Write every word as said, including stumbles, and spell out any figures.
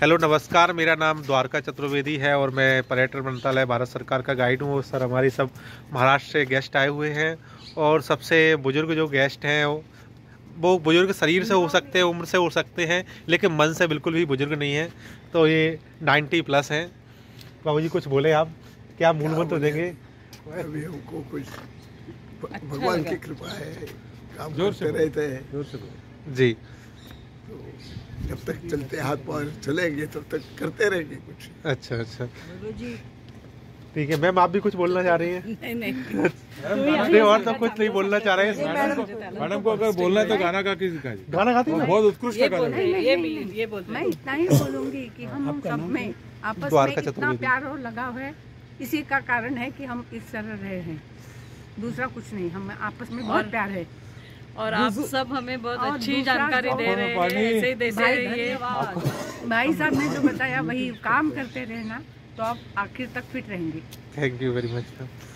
Hello नमस्कार, मेरा नाम द्वारका चतुर्वेदी है और मैं पर्यटन मंत्रालय भारत सरकार का गाइड हूँ। सर हमारी सब महाराष्ट्र से गेस्ट आए हुए हैं और सबसे बुजुर्ग जो गेस्ट हैं वो बुजुर्ग शरीर से हो सकते हैं, उम्र से हो सकते हैं, लेकिन मन से बिल्कुल भी बुजुर्ग नहीं है। तो ये नब्बे प्लस हैं। बाबू जी कुछ बोले आप, क्या मूल मंत्र देंगे? अभी हमको कुछ भगवान की कृपा है, काम करते रहते हैं जोर से जी। तो जब तक चलते हाथ पाँव चलेंगे तब तक करते रहेंगे कुछ। अच्छा अच्छा ठीक है। मैम आप भी कुछ बोलना चाह रही हैं? नहीं नहीं नहीं और तो कुछ नहीं बोलना चाह रहे हैं। मैडम को अगर बोलना है तो गाना गा के सिखाइए। गाना गाती हैं? बहुत उत्कृष्ट गाना है। ये भी ये बोलते मैं इतना ही बोलूंगी कि हम सब में आपस में इतना प्यार और लगाव है, इसी का कारण है कि हम इस तरह रहे हैं। दूसरा कुछ नहीं, हम आपस में बहुत प्यार है और आप सब हमें बहुत और अच्छी दूसरा जानकारी जो- दे रहे हैं, ऐसे ही देते भाई रहिए। भाई साहब ने जो बताया वही काम करते रहना, तो आप आखिर तक फिट रहेंगे। Thank you very much.